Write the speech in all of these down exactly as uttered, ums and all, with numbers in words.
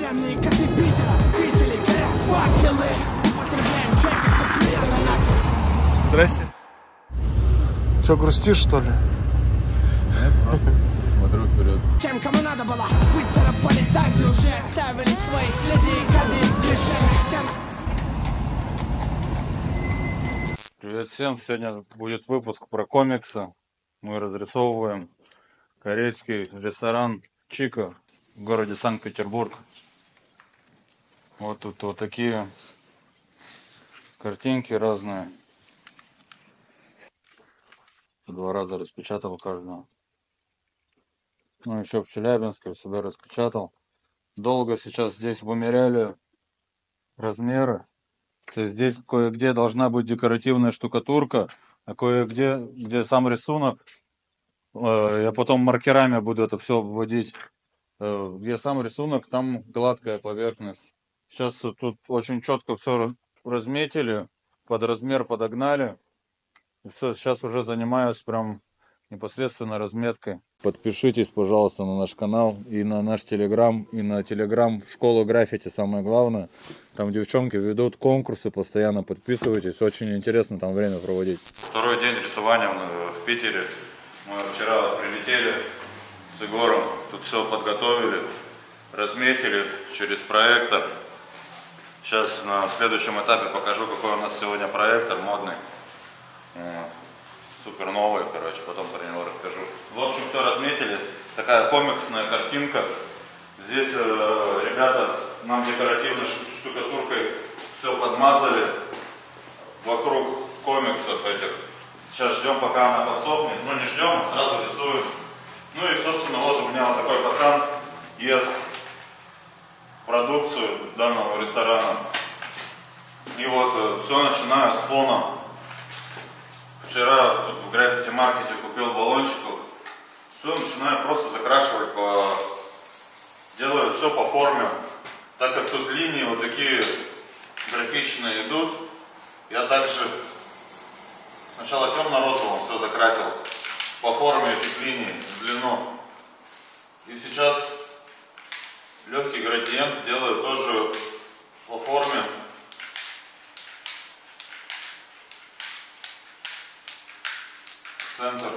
Темные коты Питера видели, горят факелы. Употребляем чай, как тупые ананасы. Здрасте. Че, грустишь, что ли? Нет, просто смотрю вперед. Тем, кому надо было быть, заработали так, где уже оставили свои следы, коды решения стен. Привет всем! Сегодня будет выпуск про комиксы. Мы разрисовываем корейский ресторан Чика в городе Санкт-Петербург. Вот тут вот такие картинки разные. Два раза распечатал каждого. Ну, еще в Челябинске себя распечатал. Долго сейчас здесь вымеряли размеры. То есть здесь кое-где должна быть декоративная штукатурка, а кое-где, где сам рисунок, э, я потом маркерами буду это все вводить. Э, где сам рисунок, там гладкая поверхность. Сейчас тут очень четко все разметили, под размер подогнали. И все, сейчас уже занимаюсь прям непосредственно разметкой. Подпишитесь, пожалуйста, на наш канал и на наш телеграм, и на телеграм школу граффити, самое главное. Там девчонки ведут конкурсы, постоянно подписывайтесь, очень интересно там время проводить. Второй день рисования в Питере. Мы вчера прилетели с Егором, тут все подготовили, разметили через проектор. Сейчас на следующем этапе покажу, какой у нас сегодня проектор модный. Супер новый, короче, потом про него расскажу. В общем, все разметили. Такая комиксная картинка. Здесь э, ребята нам декоративной штукатуркой все подмазали вокруг комиксов этих. Сейчас ждем, пока она подсохнет. Ну не ждем, сразу рисуем. Ну и, собственно, вот у меня вот такой пацан ест продукцию данного ресторана. И вот э, все начинаю с фона. Вчера тут в граффити-маркете купил баллончиков. Все, начинаю просто закрашивать по... Делаю все по форме. Так как тут линии вот такие графичные идут, я также сначала темно-розовым все закрасил по форме этих линий, в длину. И сейчас легкий градиент делаю тоже по форме. Центр.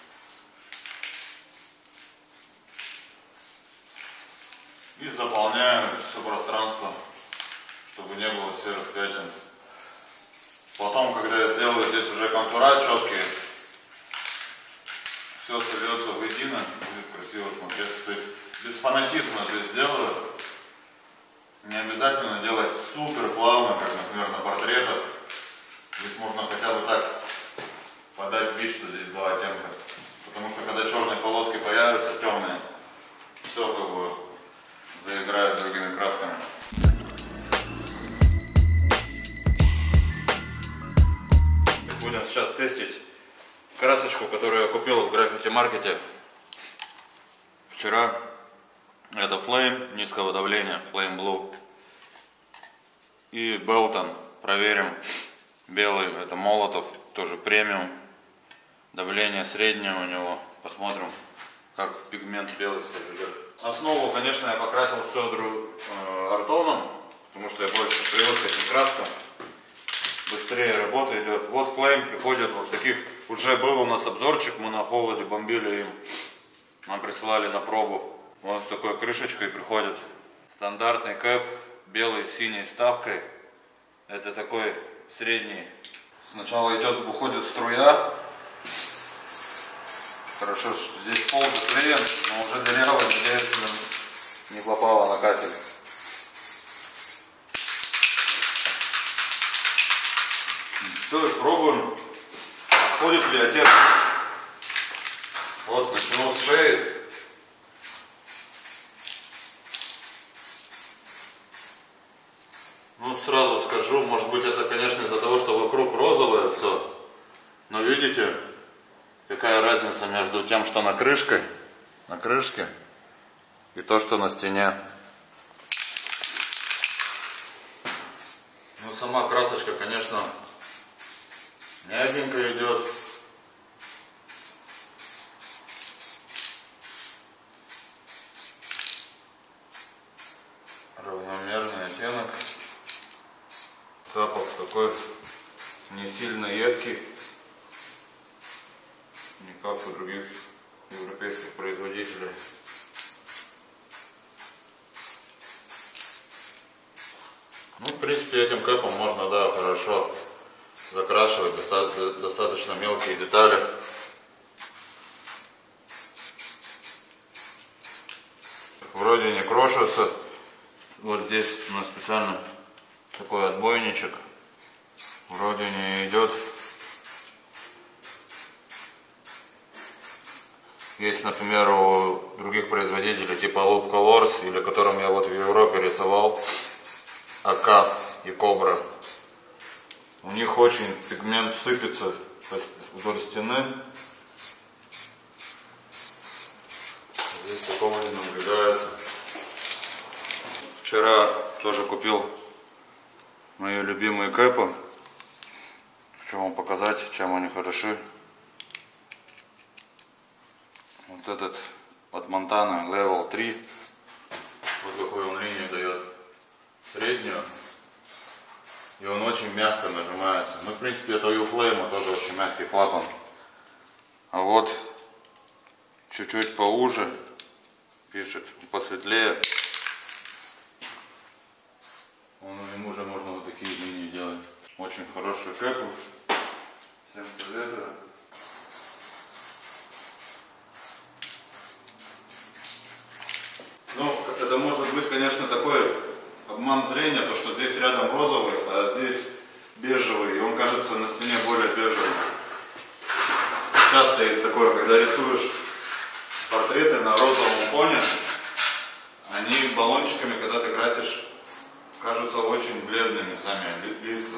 И заполняем все пространство, чтобы не было серых пятен. Потом, когда я сделаю здесь уже контура четкие, все сольется воедино, будет красиво смотреться. То есть без фанатизма здесь сделаю. Не обязательно делать супер плавно, как, например, на портретах. Здесь можно хотя бы так подать вид, что здесь два оттенка. Потому что когда черные полоски появятся, темные, все как бы заиграют другими красками. Будем сейчас тестить красочку, которую я купил в граффити-маркете вчера. Это Flame низкого давления, Flame Blue. И Belton, проверим. Белый, это Молотов, тоже премиум. Давление среднее у него. Посмотрим, как пигмент белый себя ведет. Основу, конечно, я покрасил все э, артоном, потому что я больше привык к этим краскам. Быстрее работа идет. Вот Flame приходит вот таких. Уже был у нас обзорчик, мы на холоде бомбили им. Нам присылали на пробу. Он с такой крышечкой приходит. Стандартный кэп, белый с синей вставкой. Это такой средний. Сначала идет, выходит струя. Хорошо, что здесь пол заклеен, но уже дыряво, надеюсь, не попало на кафель. Все, пробуем, подходит ли отец. Вот, начну с шеи. Ну, сразу скажу, может быть, это, конечно, из-за того, что вокруг розовое все. Но видите, какая разница между тем, что на крышке, на крышке, и то, что на стене. Ну, сама красочка, конечно, мягенько идет. равномерный оттенок. Запах такой не сильно едкий, не как у других европейских производителей. Ну, в принципе, этим кэпом можно, да, хорошо закрашивать доста- достаточно мелкие детали. Вроде не крошится. Вот здесь у нас специально такой отбойничек. Вроде не идет. Есть, например, у других производителей типа Loop Colors, или которым я вот в Европе рисовал, АК и Кобра. У них очень пигмент сыпется вдоль стены. Здесь такого не наблюдается. Вчера тоже купил мои любимые кэпы. Хочу вам показать, чем они хороши. Вот этот от Montana левел три. Вот какую он линию дает. Среднюю. И он очень мягко нажимается. Ну, в принципе, это у Flame тоже очень мягкий клапан. А вот чуть-чуть поуже, пишет, посветлее. Он, ему уже можно вот такие линии делать. Очень хороший кэп. Всем советую. Ну, это может быть, конечно, такой обман зрения, то что здесь рядом розовый, а здесь бежевый, и он кажется на стене более бежевым. Часто есть такое, когда рисуешь портреты на розовом фоне, они баллончиками, когда ты красишь, кажутся очень бледными сами лица.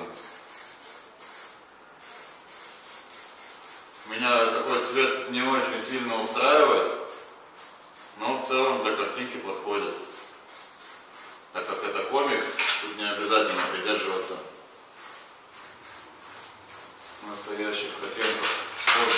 Меня такой цвет не очень сильно устраивает, но в целом для картинки подходит. Так как это комикс, тут не обязательно придерживаться настоящих оттенков формы.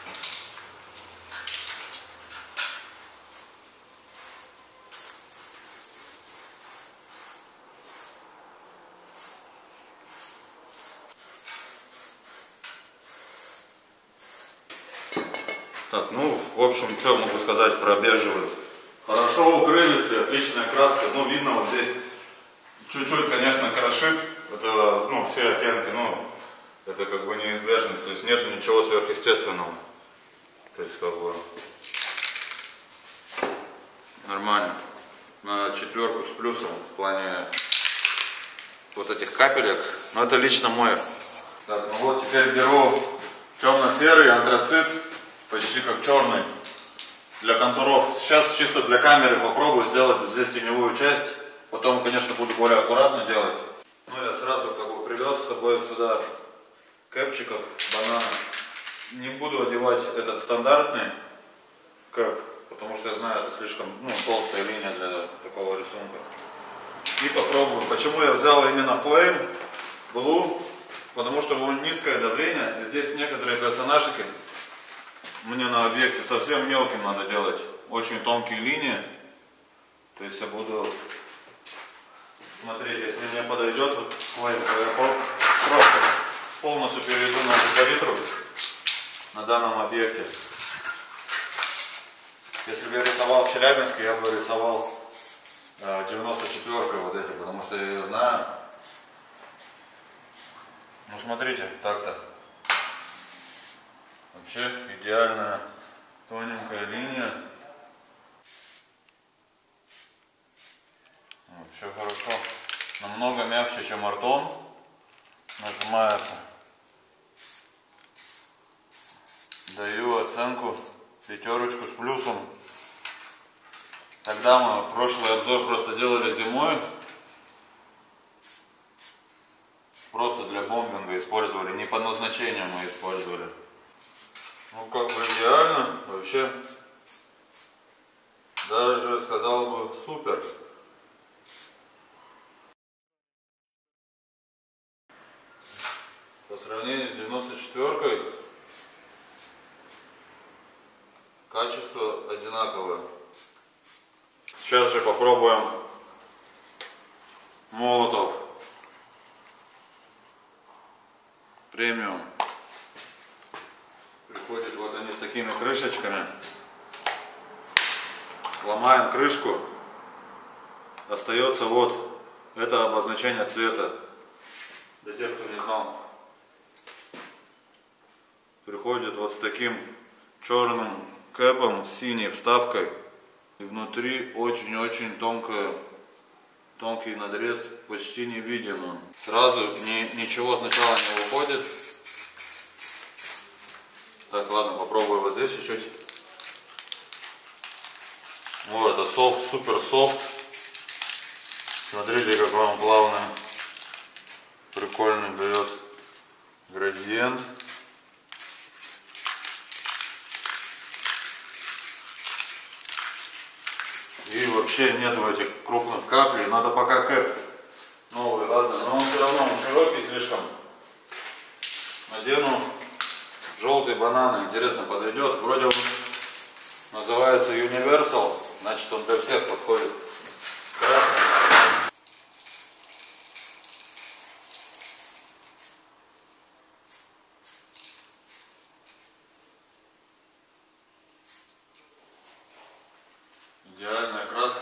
Так, ну, в общем, что могу сказать про бежевый. Хорошо укрылись, отличная краска. Ну, видно, вот здесь чуть-чуть, конечно, крошит. Это, ну, все оттенки, ну, это как бы неизбежность. То есть нет ничего сверхъестественного. То есть, как бы, нормально. На четверку с плюсом в плане вот этих капелек. Но это лично мой. Так, ну вот теперь беру темно-серый антрацит, почти как черный. Для контуров. Сейчас чисто для камеры попробую сделать вот здесь теневую часть. Потом, конечно, буду более аккуратно делать. Ну, я сразу как бы привез с собой сюда кэпчиков, банана. Не буду одевать этот стандартный кэп, потому что я знаю, это слишком, ну, толстая линия для такого рисунка. И попробую. Почему я взял именно Flame Blue? Потому что у него низкое давление. И здесь некоторые персонажики мне на объекте совсем мелким надо делать. Очень тонкие линии. То есть я буду смотреть, если мне подойдет вот Flame, то я просто полностью перейду на палитру на данном объекте. Если бы я рисовал в Челябинске, я бы рисовал девяносто четвёркой вот эти, потому что я ее знаю. Ну смотрите, так-то. Вообще идеальная тоненькая линия. Вообще хорошо. Намного мягче, чем артон. Нажимается. Даю оценку пятерочку с плюсом. Тогда мы прошлый обзор просто делали зимой. Просто для бомбинга использовали. Не по назначению мы использовали. Ну как бы идеально. Вообще даже сказал бы супер. По сравнению с девяносто четвёркой качество одинаковое. Сейчас же попробуем Молотов премиум. Приходят вот они с такими крышечками. Ломаем крышку. Остается вот это обозначение цвета. Для тех, кто не знал. Приходит вот с таким черным кэпом, с синей вставкой. И внутри очень-очень тонкая, тонкий надрез, почти не виден он. Сразу ни, ничего сначала не уходит. Так, ладно, попробую вот здесь чуть-чуть. Вот, это софт, супер софт. Смотрите, как вам плавно, прикольно дает градиент. И вообще нету этих крупных каплей. Надо пока кэп новый, ладно, но он все равно он широкий слишком. Надену желтый банан, интересно подойдет. Вроде он называется Universal, значит он для всех подходит. Красный. Идеальная краска.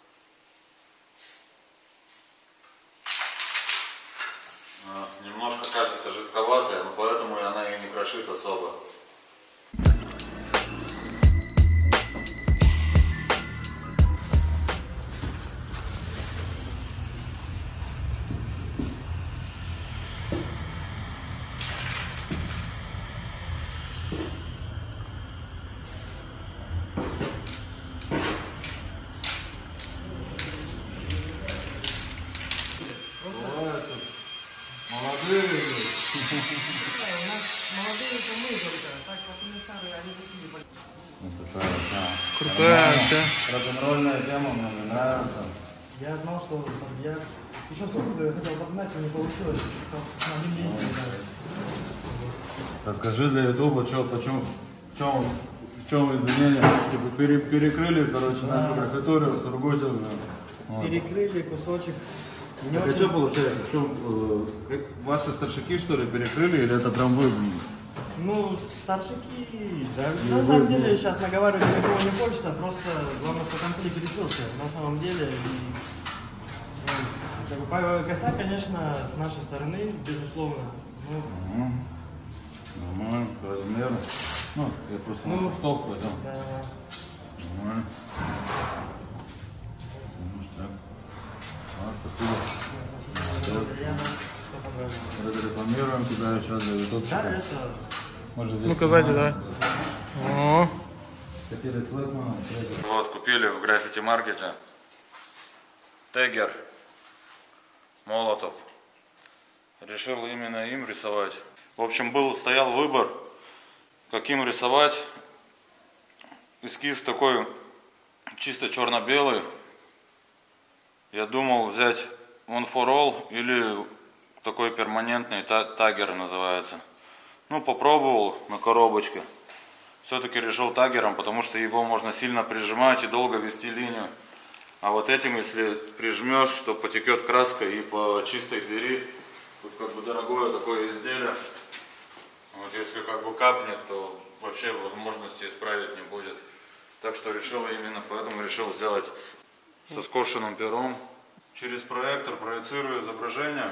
Немножко кажется жидковатая, но поэтому она и не крошит особо. Крутая, да. Рок-н-ролльная тема мне нравится. Я знал, что я еще сотку я хотел подгнать, но не получилось. На один день не знаю. Расскажи для ютуба, что, почему, в чем, в чем изменения? Типа пере, перекрыли, короче, да. Нашу графитуру в Сургуте. Вот. Перекрыли кусочек. Так очень... А что получается? В чем, э, ваши старшики, что ли, перекрыли, или это прям вы? Ну, старшики, да. И на самом деле нет. Сейчас наговаривать никого не хочется, просто главное, что конфликт решился. На самом деле, и, ну, как бы, косяк, конечно, с нашей стороны, безусловно. Ну, угу. Нормально, по размеру. Ну, я просто ну, на стол пойдем. Да. Нормально. Ну, так. А, спасибо. Это рекламируем тебя еще для ютубчика. Да, это... Ну-ка, сзади, да. О. Вот, купили в граффити-маркете Тегер Молотов. Решил именно им рисовать. В общем, был, стоял выбор, каким рисовать. Эскиз такой чисто черно-белый. Я думал взять One for All или такой перманентный, Тагер называется. Ну, попробовал на коробочке. Все-таки решил Тагером, потому что его можно сильно прижимать и долго вести линию. А вот этим, если прижмешь, то потекет краска и по чистой двери. Тут как бы дорогое такое изделие. Вот если как бы капнет, то вообще возможности исправить не будет. Так что решил именно поэтому решил сделать со скошенным пером. Через проектор проецирую изображение.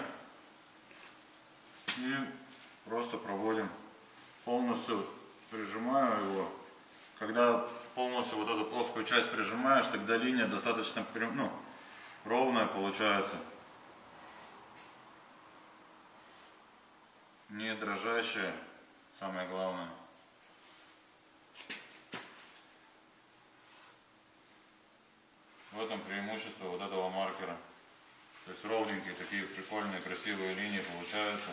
И просто проводим. Полностью прижимаю его. Когда полностью вот эту плоскую часть прижимаешь, тогда линия достаточно ну, ровная получается. Не дрожащая, самое главное. В этом преимущество вот этого маркера. То есть ровненькие такие прикольные красивые линии получаются.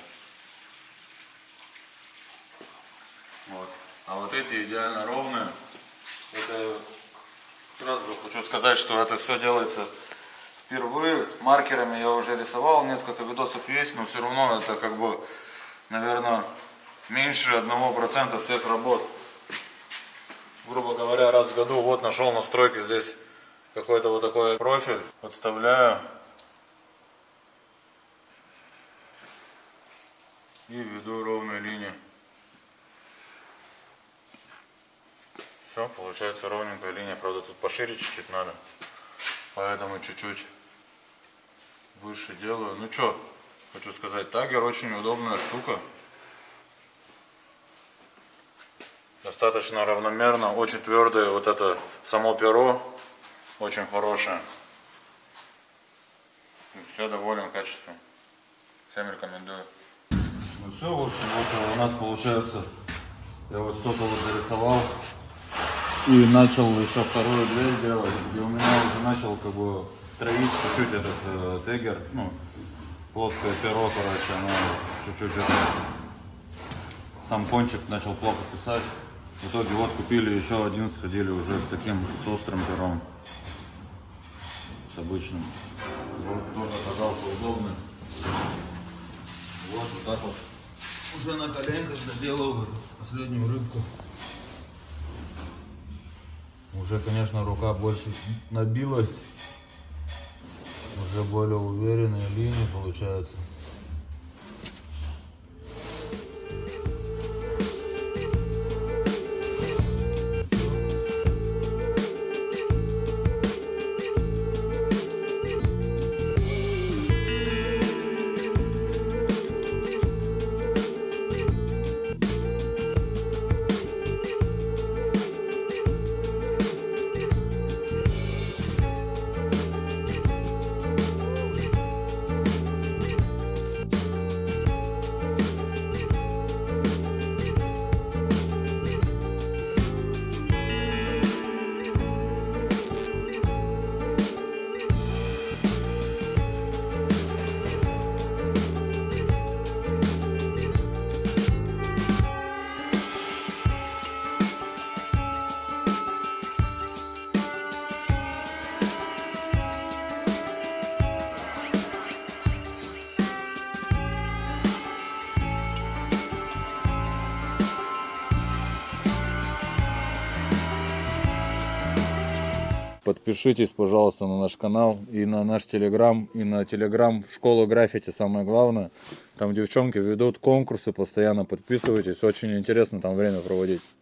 Вот. А вот эти идеально ровные. Это сразу хочу сказать, что это все делается впервые. Маркерами я уже рисовал, несколько видосов есть, но все равно это как бы, наверное, меньше одного процента всех работ. Грубо говоря, раз в году вот нашел на стройке здесь какой-то вот такой профиль, подставляю И веду ровной линии. Все, получается ровненькая линия. Правда, тут пошире чуть-чуть надо. Поэтому чуть-чуть выше делаю. Ну что, хочу сказать, тагер очень удобная штука. Достаточно равномерно, очень твердое. Вот это само перо очень хорошее. Все, доволен качеством. Всем рекомендую. Ну все, в общем, вот у нас получается, я вот столько вот зарисовал. И начал еще вторую дверь делать. И у меня уже начал как бы травить чуть-чуть этот э, тегер. Ну, плоское перо, короче, оно чуть-чуть это, сам кончик начал плохо писать. В итоге вот купили еще один, сходили уже с таким, с острым пером. С обычным. Вот тоже оказался удобный. Вот, вот так вот. Уже на коленках доделал последнюю рыбку. Уже, конечно, рука больше набилась. Уже более уверенные линии получаются. Подпишитесь, пожалуйста, на наш канал и на наш телеграм, и на телеграм школу граффити, самое главное. Там девчонки ведут конкурсы постоянно, подписывайтесь, очень интересно там время проводить.